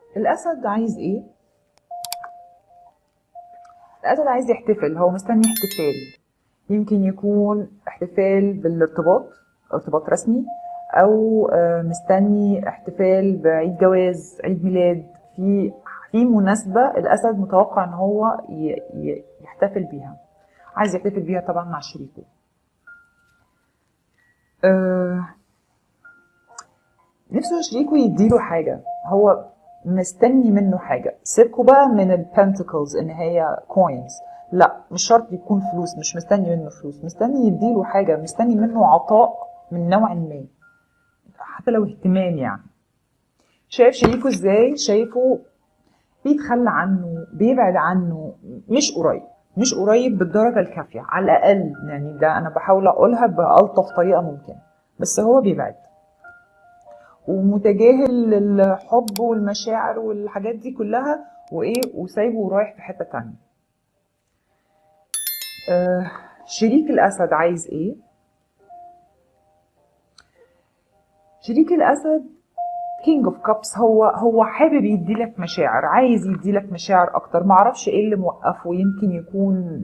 الاسد عايز ايه؟ الاسد عايز يحتفل، هو مستني احتفال. يمكن يكون احتفال بالارتباط، ارتباط رسمي، او مستني احتفال بعيد جواز، عيد ميلاد. في مناسبة الاسد متوقع ان هو يحتفل بيها، عايز يحتفل بيها طبعا مع شريكه. نفسه شريكه يديله حاجة، هو مستني منه حاجة. سيبكوا بقى من البنتكلز ان هي كوينز، لا مش شرط يكون فلوس، مش مستني منه فلوس، مستني يديله حاجة، مستني منه عطاء من نوع ما، حتى لو اهتمام يعني. شايف شريكه ازاي؟ شايفه بيتخلى عنه، بيبعد عنه، مش قريب، مش قريب بالدرجة الكافية على الأقل. يعني ده أنا بحاول أقولها بألطف طريقة ممكنة، بس هو بيبعد ومتجاهل الحب والمشاعر والحاجات دي كلها، وايه، وسايبه ورايح في حتة تانية. شريك الاسد عايز ايه؟ شريك الاسد كينج اوف كابس، هو حابب يديلك مشاعر، عايز يديلك مشاعر اكتر. معرفش ايه اللي موقفه، يمكن يكون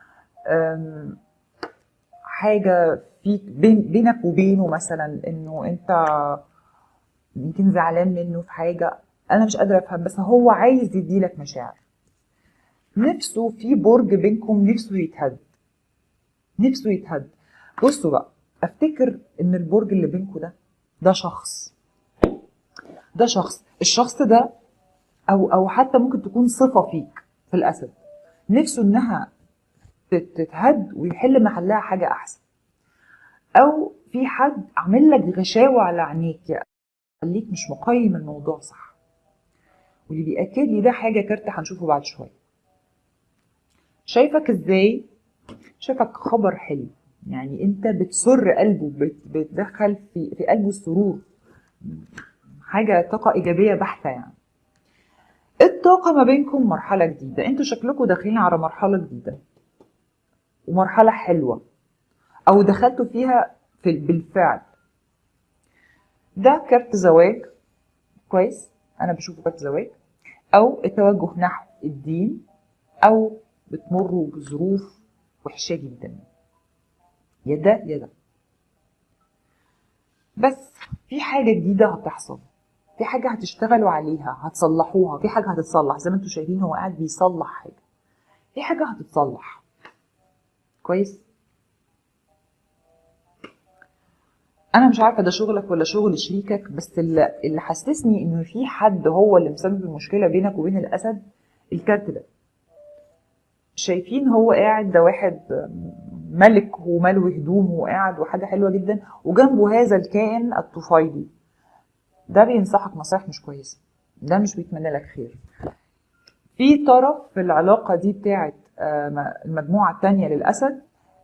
حاجة فيك بينك وبينه، مثلا انه انت يمكن زعلان منه في حاجة، انا مش قادرة افهم، بس هو عايز يديلك مشاعر. نفسه في برج بينكم، نفسه يتهد، نفسه يتهد. بصوا بقى، افتكر ان البرج اللي بينكم ده شخص، ده شخص، الشخص ده او حتى ممكن تكون صفة فيك في الاسد، نفسه انها تتهد ويحل محلها حاجة احسن. او في حد عامل لك غشاوة على عينيك، يخليك مش مقيم الموضوع صح. واللي بيأكد لي ده حاجة كارت هنشوفه بعد شوية. شايفك ازاي؟ شايفك خبر حلو، يعني انت بتسر قلبه، بتدخل في قلبه السرور، حاجة طاقة إيجابية بحتة يعني. الطاقة ما بينكم مرحلة جديدة، انتوا شكلكم داخلين على مرحلة جديدة ومرحلة حلوة، أو دخلتوا فيها بالفعل. ده كارت زواج، كويس، أنا بشوفه كارت زواج، أو التوجه نحو الدين، أو بتمروا بظروف وحشة جدا، يا ده يا ده. بس في حاجة جديدة هتحصل، في حاجة هتشتغلوا عليها، هتصلحوها، في حاجة هتتصلح. زي ما انتوا شايفين هو قاعد بيصلح حاجة، في حاجة هتتصلح، كويس. انا مش عارفة ده شغلك ولا شغل شريكك، بس اللي حسسني انه في حد هو اللي مسبب المشكلة بينك وبين الاسد الكارت ده. شايفين هو قاعد، ده واحد ملك وملو هدومه وقاعد وحاجة حلوة جدا، وجنبه هذا الكائن الطفيلي، ده بينصحك نصايح مش كويسة، ده مش بيتمنى لك خير. في طرف في العلاقة دي بتاعت المجموعة التانية للأسد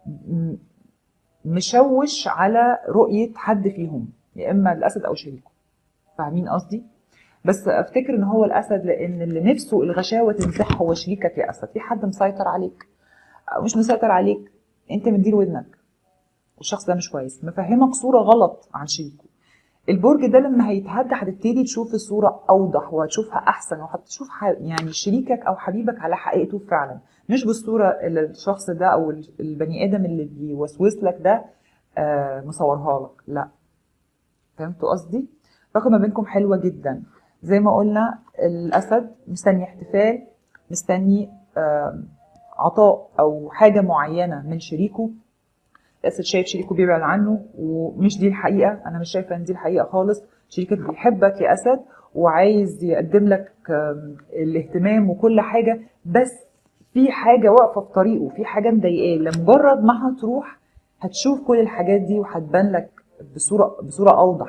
مشوش على رؤية حد فيهم، يا إما الأسد أو شريكه، فاهمين قصدي؟ بس أفتكر إن هو الأسد، لأن اللي نفسه الغشاوة تنزح هو شريكك يا أسد. في حد مسيطر عليك أو مش مسيطر عليك، أنت مدير ودنك، والشخص ده مش كويس، مفهمك صورة غلط عن شريكه. البرج ده لما هيتهد هتبتدي تشوف الصورة أوضح، وهتشوفها أحسن، وهتشوف يعني شريكك أو حبيبك على حقيقته فعلا، مش بالصورة اللي الشخص ده أو البني آدم اللي بيوسوس لك ده مصورها لك، لا. فهمتوا قصدي؟ العلاقة ما بينكم حلوة جدا. زي ما قلنا الأسد مستني احتفال، مستني عطاء أو حاجة معينة من شريكه. الاسد شايف شريكه بيبعد عنه، ومش دي الحقيقه، انا مش شايفه ان دي الحقيقه خالص. شريكك بيحبك يا اسد، وعايز يقدم لك الاهتمام وكل حاجه، بس في حاجه واقفه في طريقه، في حاجه مضايقاه. لمجرد ما هتروح هتشوف كل الحاجات دي وهتبان لك بصوره اوضح.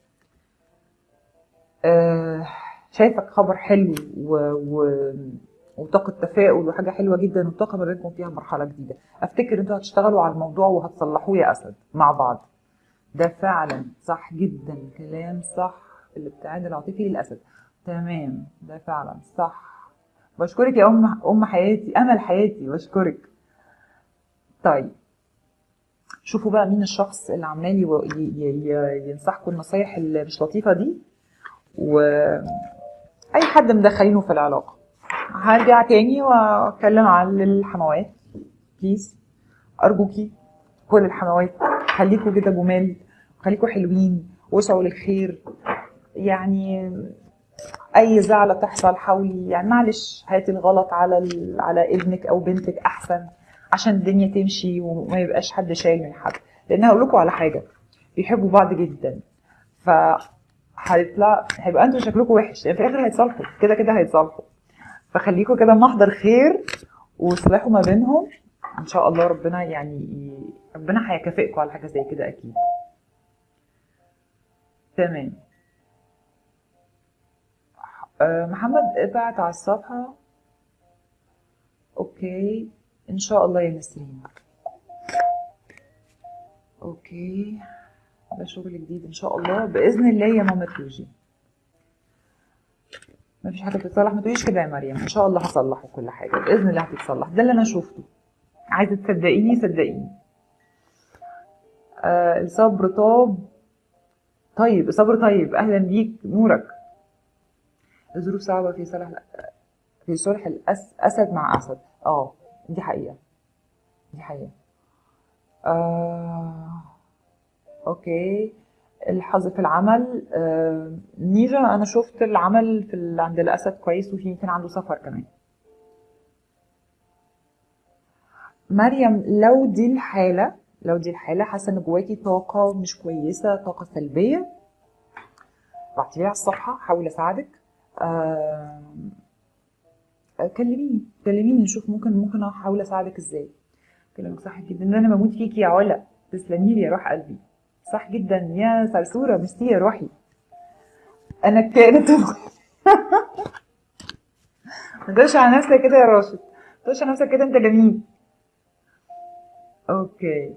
شايفك خبر حلو وطاقة تفاؤل وحاجة حلوة جدا، والطاقة ما بينكم فيها مرحلة جديدة. افتكر انتوا هتشتغلوا على الموضوع وهتصلحوه يا اسد مع بعض. ده فعلا صح جدا، كلام صح، الابتعاد العاطفي للاسد، تمام، ده فعلا صح. بشكرك يا ام حياتي، امل حياتي، بشكرك. طيب شوفوا بقى مين الشخص اللي عمال ينصحكم النصايح اللي مش لطيفة دي، وأنا اي حد مدخلينه في العلاقه. هرجع تاني واتكلم عن الحموات. بليز ارجوكي كل الحموات خليكوا كده جمال، خليكوا حلوين واسعوا للخير. يعني اي زعلة تحصل حاولي يعني معلش هاتي الغلط على ابنك او بنتك احسن، عشان الدنيا تمشي وما يبقاش حد شايل من حد. لان هقول لكم على حاجه، بيحبوا بعض جدا، ف هيبقى انتوا شكلكم وحش، يعني في الاخر هيتصالحوا كده كده هيتصالحوا. فخليكم كده محضر خير واصلحوا ما بينهم ان شاء الله. ربنا يعني ربنا هيكافئكم على حاجه زي كده اكيد. تمام. محمد ابعت على الصفحه. اوكي ان شاء الله يا نسرين. اوكي ده شغل جديد ان شاء الله باذن الله يا ماما توجي. مفيش حاجه بتتصلح، ما تقوليش كده يا مريم، ان شاء الله هصلح وكل حاجه باذن الله هتتصلح، ده اللي انا شفته. عايزه تصدقيني صدقيني. الصبر طاب. طيب الصبر طيب، اهلا بيك نورك. الظروف صعبه في صلح اسد مع اسد. دي حقيقه، دي حقيقه. آه اوكي. الحظ في العمل. نيجا انا شفت العمل عند الاسد كويس، وفي يمكن عنده سفر كمان. مريم لو دي الحالة حاسة ان جواكي طاقة مش كويسة، طاقة سلبية، ابعتيلي على الصفحة حاول اساعدك. كلميني نشوف ممكن احاول اساعدك ازاي. كلامك صح جدا، ان انا بموت فيكي يا علا، تسلمي لي يا روح قلبي. صح جدا يا سرسورة، ميرسي يا روحي. انا كانت ما تقولش على نفسك كده يا راشد، ما تقولش على نفسك كده، انت جميل. اوكي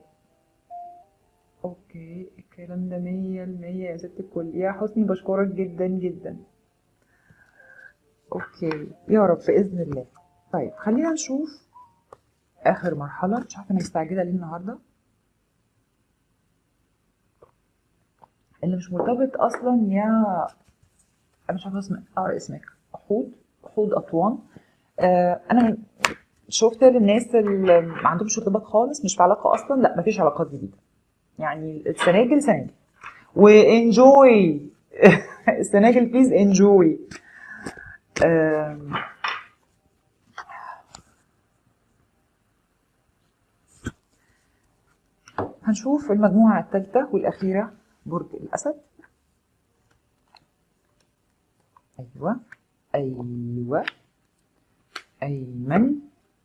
اوكي الكلام ده 100% يا ست الكل يا حسني، بشكرك جدا جدا. اوكي يا رب باذن الله. طيب خلينا نشوف اخر مرحله، مش عارفه انا مستعجله ليه النهارده. اللي مش مرتبط اصلا يا انا مش عارفه اسمك حود اطوان. انا شفت للناس اللي ما عندهمش ارتباط خالص، مش في علاقه اصلا، لا مفيش علاقات جديده، يعني السناجل سناجل وانجوي. السناجل بليز انجوي. هنشوف المجموعة الثالثة والأخيرة، برج الأسد. أيوة أيوة أيمن.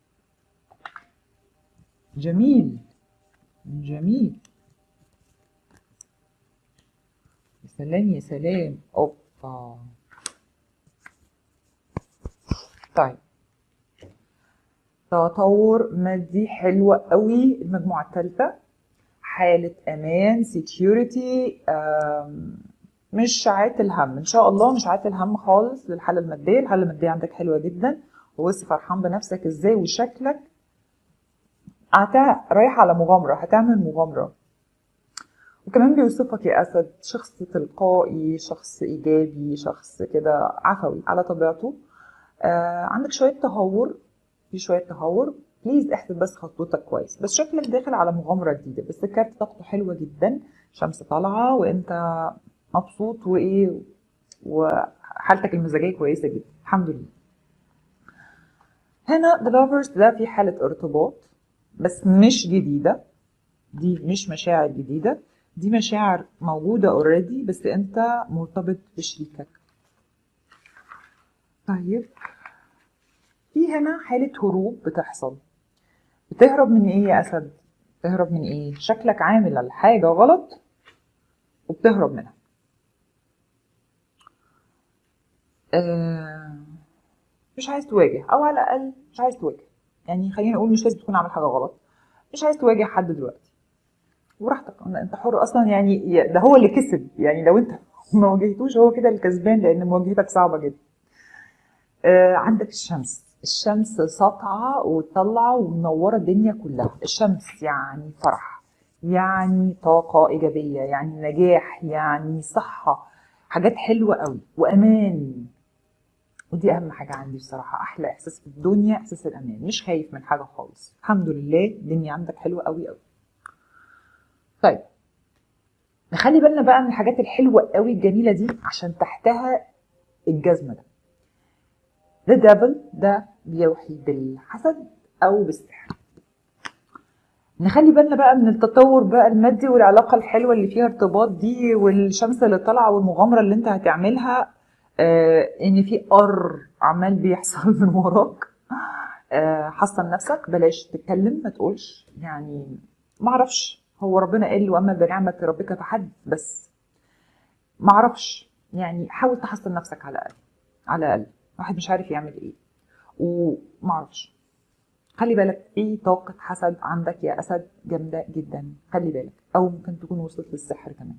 جميل جميل. يا سلام يا سلام. أوبا. طيب تطور مادي حلو قوي المجموعة الثالثة، حالة أمان security. مش عاتل هم إن شاء الله، مش عاتل هم خالص للحالة المادية. الحالة المادية عندك حلوة جدا، وبص فرحان بنفسك ازاي وشكلك رايح على مغامرة، هتعمل مغامرة. وكمان بيوصفك يا أسد شخص تلقائي، شخص إيجابي، شخص كده عفوي على طبيعته. عندك شوية تهور، في شوية تهور، بليز احسب بس خطوتك كويس. بس شكلك داخل على مغامرة جديدة، بس الكارت طاقته حلوة جدا، شمس طالعة وانت مبسوط وايه، وحالتك المزاجية كويسة جدا الحمد لله. هنا the lovers ده في حالة ارتباط بس مش جديدة، دي مش مشاعر جديدة، دي مشاعر موجودة اوريدي بس انت مرتبط بشريكك. طيب في هنا حالة هروب بتحصل. بتهرب من ايه يا اسد؟ بتهرب من ايه؟ شكلك عامل على حاجة غلط وبتهرب منها. مش عايز تواجه، او على الاقل مش عايز تواجه، يعني خلينا نقول مش لازم تكون عامل حاجة غلط، مش عايز تواجه حد دلوقتي وراحتك، انت حر اصلا. يعني ده هو اللي كسب، يعني لو انت ما واجهتوش هو كده الكسبان، لان مواجهتك صعبة جدا. عندك الشمس ساطعة وطالعة ومنورة الدنيا كلها. الشمس يعني فرح، يعني طاقة إيجابية، يعني نجاح، يعني صحة، حاجات حلوة قوي وأمان. ودي اهم حاجه عندي بصراحه، احلى احساس في الدنيا احساس الامان، مش خايف من حاجه خالص، الحمد لله الدنيا عندك حلوه قوي قوي. طيب نخلي بالنا بقى من الحاجات الحلوه قوي الجميله دي عشان تحتها الجزمه ده. The devil ده بيوحي بالحسد او بالسحر. نخلي بالنا بقى من التطور بقى المادي والعلاقه الحلوه اللي فيها ارتباط دي والشمس اللي طالعه والمغامره اللي انت هتعملها، ان في عمال بيحصل من وراك. حصن نفسك، بلاش تتكلم، ما تقولش يعني معرفش، هو ربنا قال واما بنعمه ربك فحدث، بس معرفش يعني حاول تحصن نفسك على الاقل، على الاقل واحد مش عارف يعمل ايه ومعرفش. خلي بالك في طاقة حسد عندك يا أسد جامدة جدا، خلي بالك، أو ممكن تكون وصلت للسحر كمان.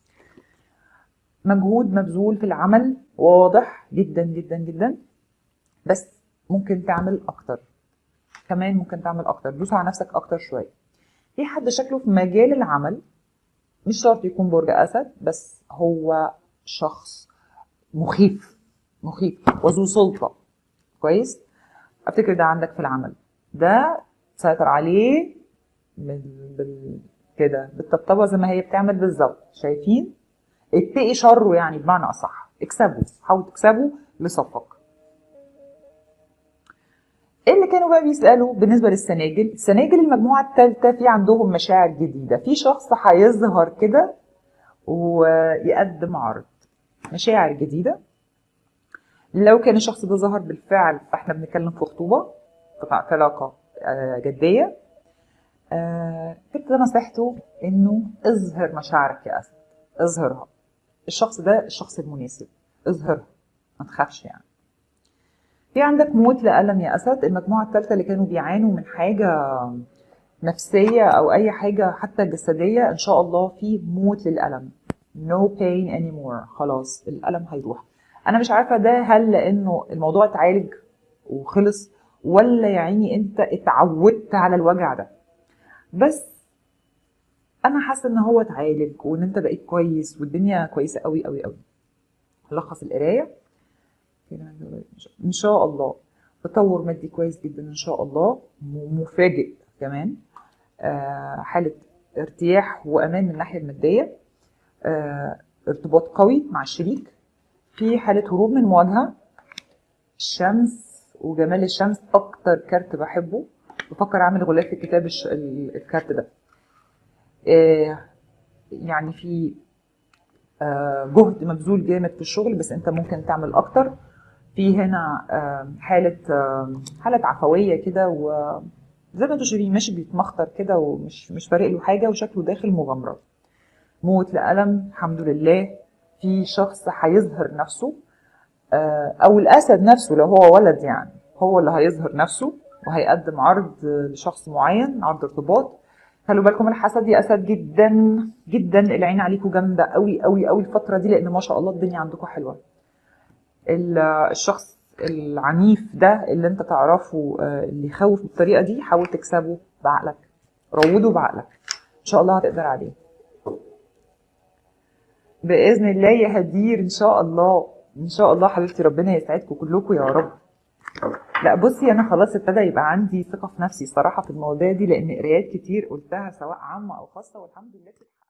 مجهود مبذول في العمل واضح جدا جدا جدا، بس ممكن تعمل أكتر كمان، ممكن تعمل أكتر، دوس على نفسك أكتر شوية. في حد شكله في مجال العمل، مش شرط يكون برج أسد، بس هو شخص مخيف وذو سلطة، كويس؟ افتكر ده عندك في العمل، ده سيطر عليه كده بالطبطبه زي ما هي بتعمل بالظبط، شايفين؟ اتقي شره يعني بمعنى اصح، اكسبه، حاول تكسبه لصفك. ايه اللي كانوا بقى بيسالوا بالنسبه للسناجل؟ السناجل المجموعه الثالثه في عندهم مشاعر جديده، في شخص هيظهر كده ويقدم عرض مشاعر جديده. لو كان الشخص ده ظهر بالفعل فاحنا بنتكلم في خطوبه، في علاقه جديه. كنت نصيحته انه اظهر مشاعرك يا اسد، اظهرها، الشخص ده الشخص المناسب، اظهرها ما تخافش يعني. في عندك موت لألم يا اسد، المجموعه الثالثه اللي كانوا بيعانوا من حاجه نفسيه او اي حاجه حتى جسديه، ان شاء الله في موت للألم، no pain anymore، خلاص الألم هيروح. انا مش عارفه ده هل لانه الموضوع اتعالج وخلص، ولا يا عيني انت اتعودت على الوجع ده، بس انا حاسه ان هو اتعالج وان انت بقيت كويس والدنيا كويسه قوي قوي قوي. لخص القرايه ان شاء الله، تطور مادي كويس جدا ان شاء الله، مفاجئ كمان، حاله ارتياح وامان من الناحيه الماديه، ارتباط قوي مع الشريك، في حاله هروب من مواجهه. الشمس وجمال الشمس اكتر كارت بحبه، بفكر اعمل غلاف في كتاب الكارت ده. يعني في جهد مبذول جامد في الشغل، بس انت ممكن تعمل اكتر. في هنا حالة عفوية كده، وزي ما انتوا شايفين ماشي بيتمخطر كده ومش فارق له حاجة وشكله داخل مغامرة. موت لألم الحمد لله، في شخص هيظهر نفسه، او الاسد نفسه لو هو ولد يعني هو اللي هيظهر نفسه وهيقدم عرض لشخص معين، عرض ارتباط. خلوا بالكم الحسد يا اسد جدا جدا، العين عليكم جامده قوي قوي قوي الفتره دي، لان ما شاء الله الدنيا عندكم حلوه. الشخص العنيف ده اللي انت تعرفه اللي يخوف بالطريقه دي، حاول تكسبه بعقلك، روده بعقلك، ان شاء الله هتقدر عليه باذن الله يا هدير، ان شاء الله ان شاء الله حبيبتي، ربنا يسعدكم كلكم يا رب. لا بصي انا خلاص ابتدى يبقى عندي ثقه في نفسي صراحه في المواضيع دي، لان قرايات كتير قلتها سواء عامه او خاصه والحمد لله.